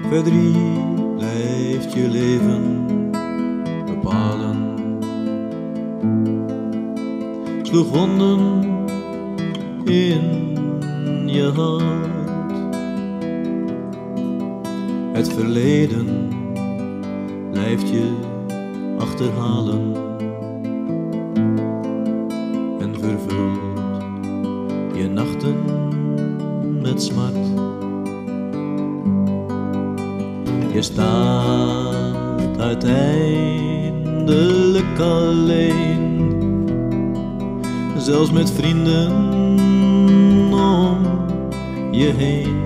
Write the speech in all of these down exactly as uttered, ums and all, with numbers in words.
Verdriet blijft je leven bepalen. Sloeg wonden in je hart. Het verleden blijft je achterhalen en vervult je nachten met smart. Je staat uiteindelijk alleen, zelfs met vrienden om je heen.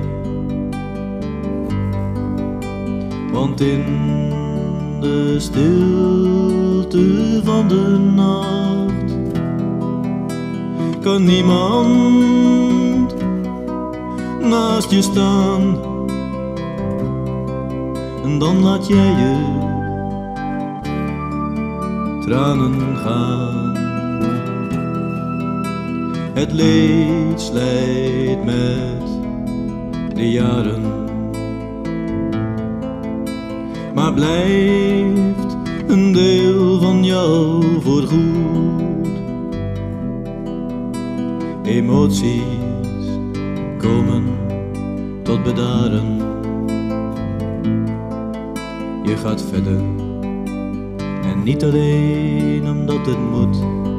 Want in de stilte van de nacht kan niemand naast je staan. En dan laat jij je tranen gaan. Het leed slijt met de jaren, maar blijft een deel van jou voorgoed. Emoties komen tot bedaren. Je gaat verder en niet alleen omdat het moet.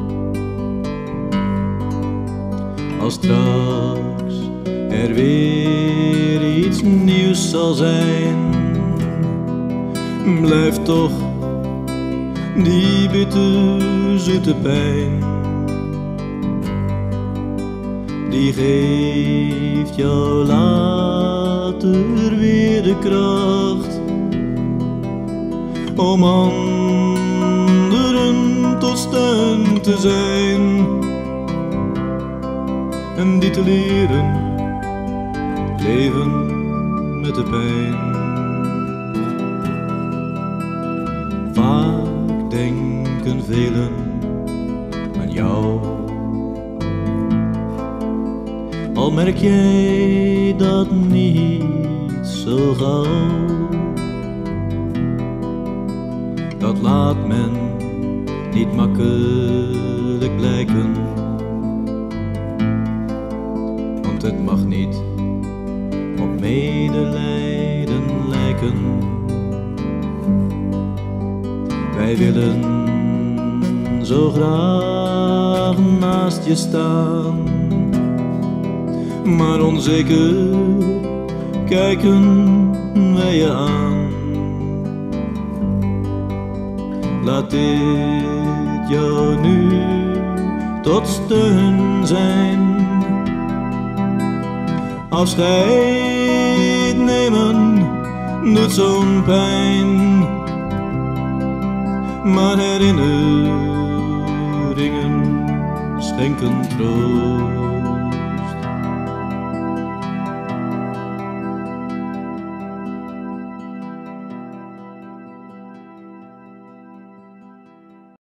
Als straks er weer iets nieuws zal zijn, blijft toch die bitterzoete pijn. Die geeft jou later weer de kracht om anderen tot steun te zijn en die te leren leven met de pijn. Vaak denken velen aan jou, al merk jij dat niet zo gauw. Dat laat men niet makkelijk blijken, want het mag niet op medelijden lijken. Wij willen zo graag naast je staan, maar onzeker kijken wij je aan. Laat dit jou nu tot steun zijn. Afscheid nemen doet zo'n pijn, maar herinneringen schenken troost.